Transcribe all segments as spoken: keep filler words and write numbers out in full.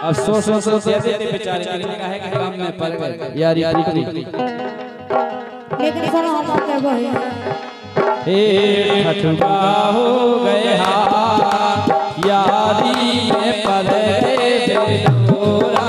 अब सो सो सो दे देते बेचारे लेकिन काहे के काम में पड़ गए यार यार लेकिन सुनो हम आपके भाई हे ठठुआ हो गए हा यारी में पड़ गए तोरा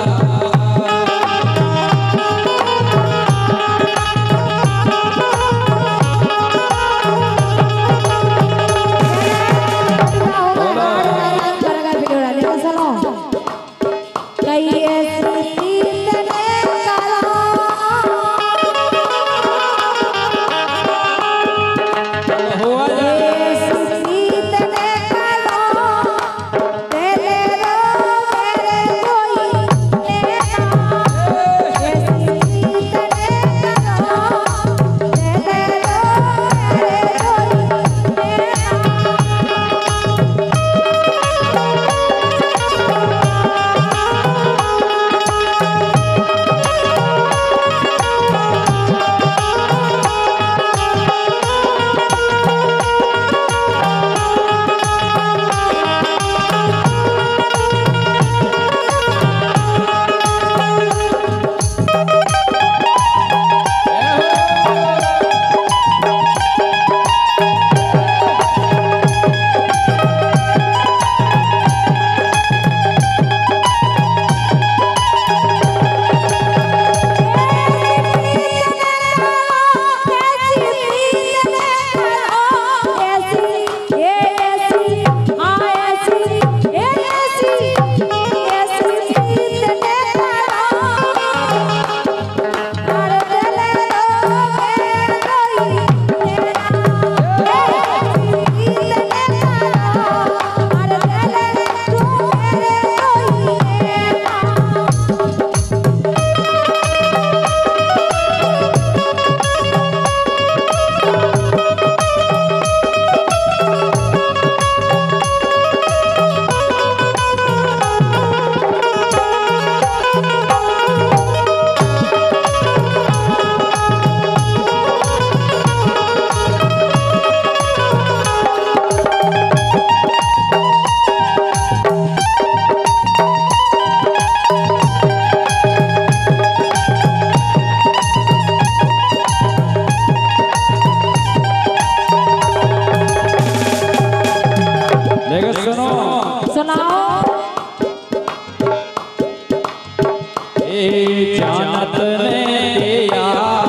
जानत ने दिया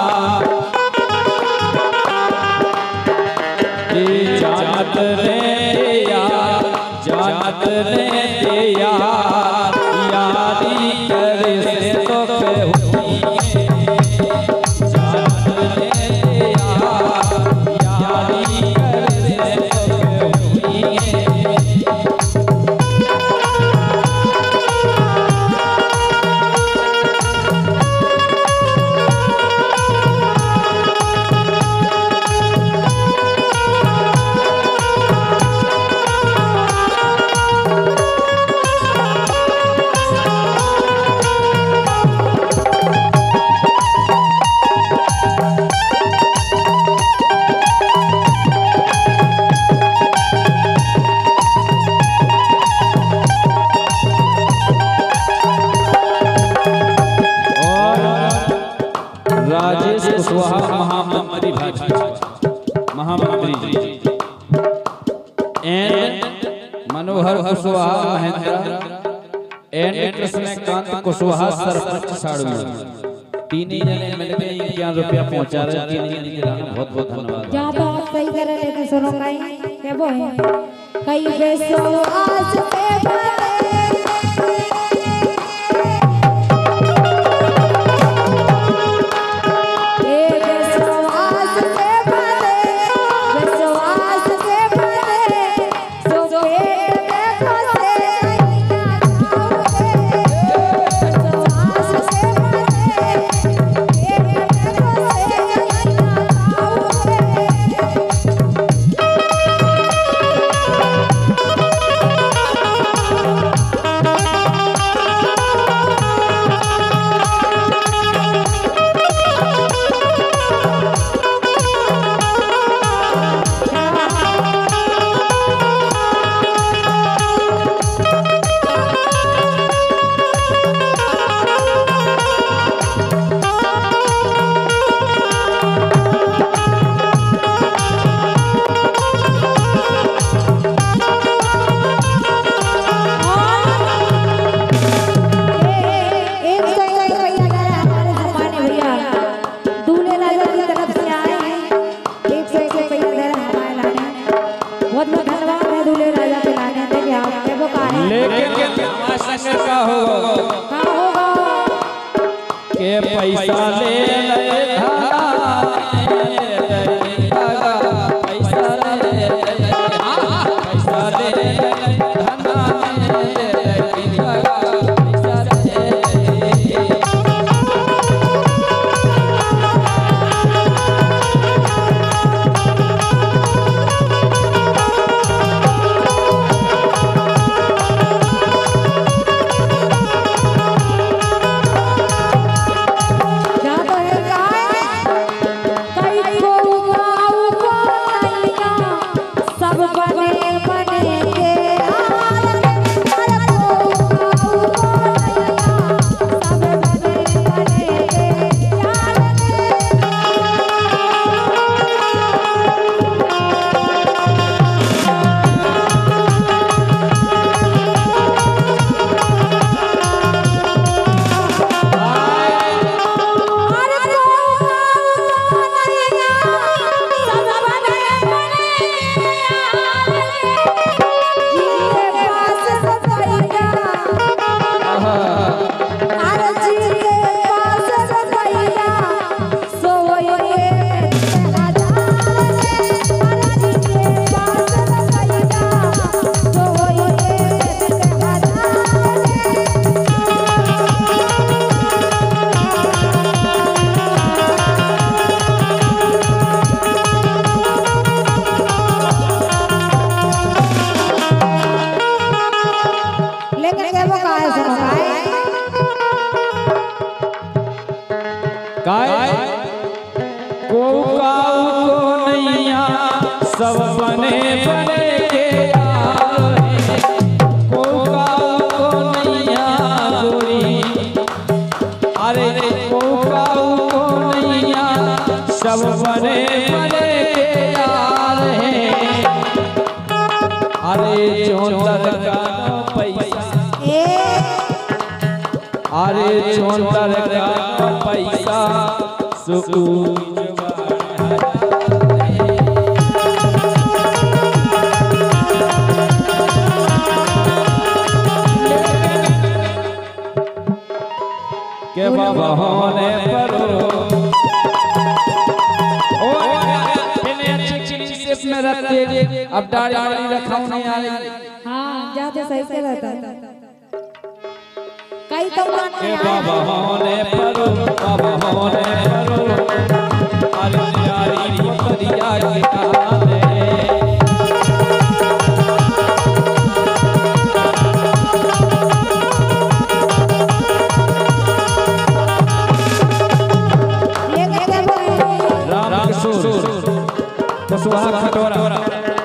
जानत ने दिया जानत ने दिया यादी करे से तो हुई जानत ने दिया यादी करे से तो हुई राजेश कुशवाहा महामंत्री भाजपा महामंत्री एंड मनोहर कुशवाहा महेंद्र एंड कृष्णकांत कुशवाहा सरपंच साड़ू तीन ही जने मिलके इक्यावन रुपया पहुंचा रहे तीन ही जने के बहुत बहुत धन्यवाद। क्या बात सही कर रहे थे सुनो कहीं क्या वो है कई बेसो आज पे लेकिन हमारे संग का होगा का होगा के पैसा ले ले काय को काऊ को नैया सब बने बने के आए को काऊ को नैया गोरी अरे को काऊ को नैया सब बने बने के आ रहे अरे चौंतर का पैसा अरे चौंतर का पैसा सुकून के बाबा होने पर में रखते अब दाढ़ी वाली रखाऊ नहीं आ रही। हाँ ज्यादा सही से रहता है कई तो के बाबा होने पर बाबा होने पर अरे यारी पुतरिया के कहाने राम किशोर कुशवाहा खटोरा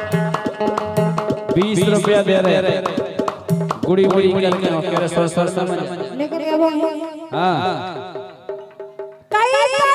बीस रुपया दे रहे गुड़ी गुड़ी गुड़ी के सर सर समझ लेकिन क्या वो हां कई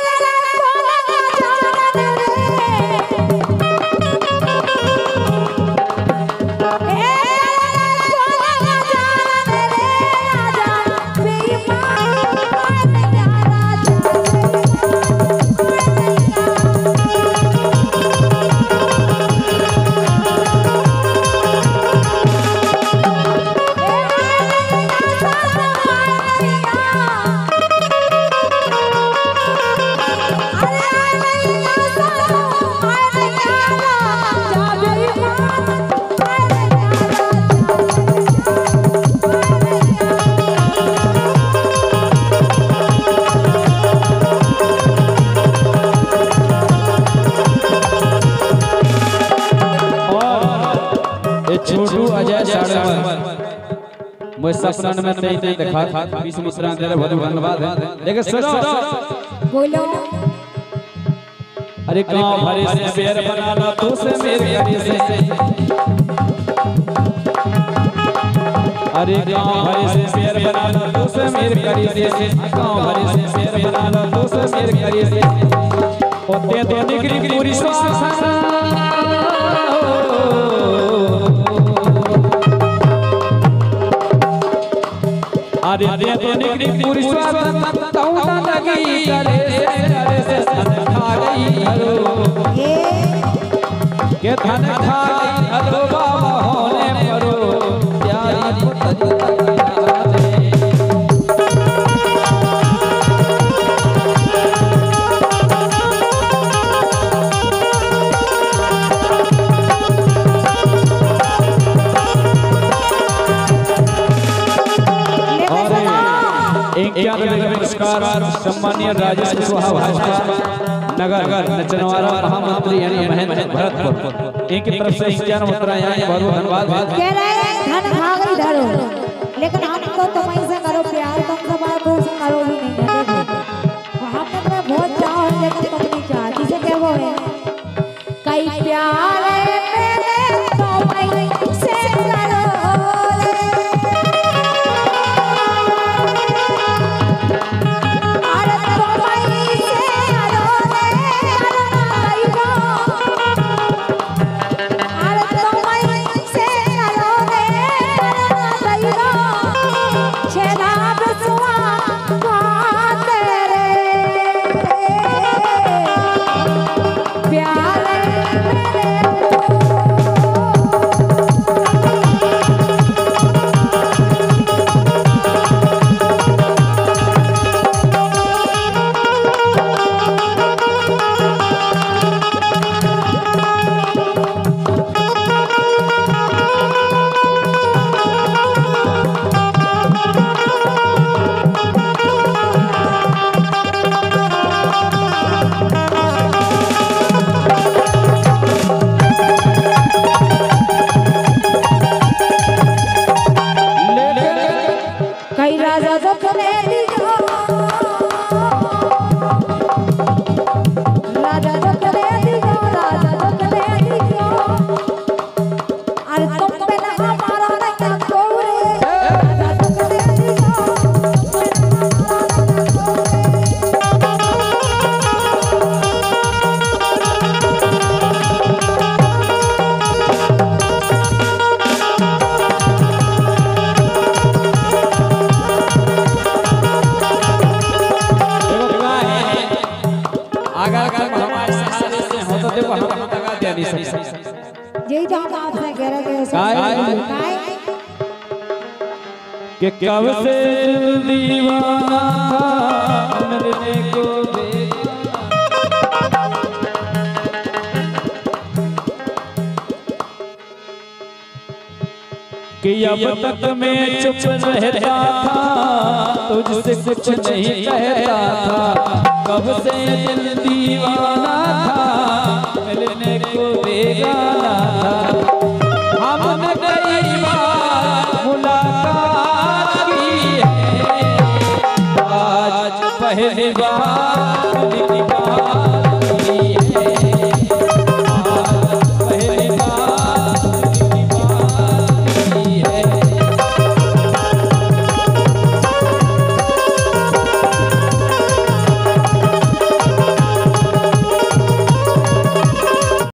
छोटू अजय साड़ेवर मैं सपना में नहीं नहीं देखा बीस मिश्रा तेरे बहुत धन्यवाद है लेकिन सुनो बोलो अरे गांव भरे से शेर बना ला तू से मेरे करी से अरे गांव भरे से शेर बना ला तू से मेरे करी से गांव भरे से शेर बना ला तू से मेरे करी से ओते तो निकरी पूरी श्वास अरे दे तो निकली पूरी स्वागत तौना लगी करे करे से धन खा गई हरो के धन खा गई हरो बाबा होने परो प्यारी पुरस्कार सम्मानीय राजेश कुशवाहा भाजपा नगर नचनवारा महामंत्री यानी महेंद्र भरतपुर इनकी तरफ से इक्यावन मुद्रा यहाँ बहुत धन्यवाद। कह रहे हैं धन भाग इधर हो, लेकिन हमको तुम ऐसे करो प्यार, तुम सवाल को करो ही नहीं है। देखो वहाँ पर मैं बहुत चाह लेकिन तुम नहीं चाहती से क्या वो है कई प्यार यही तो हम आपसे कह रहे थे कि कब से दीवाना मिलने को कि अब तक मैं चुप रहता था तुझसे कुछ नहीं कहता था कब से दिल दीवाना था मिलने को बेगाना था हमने कई बार मुलाकात की है आज पहली बार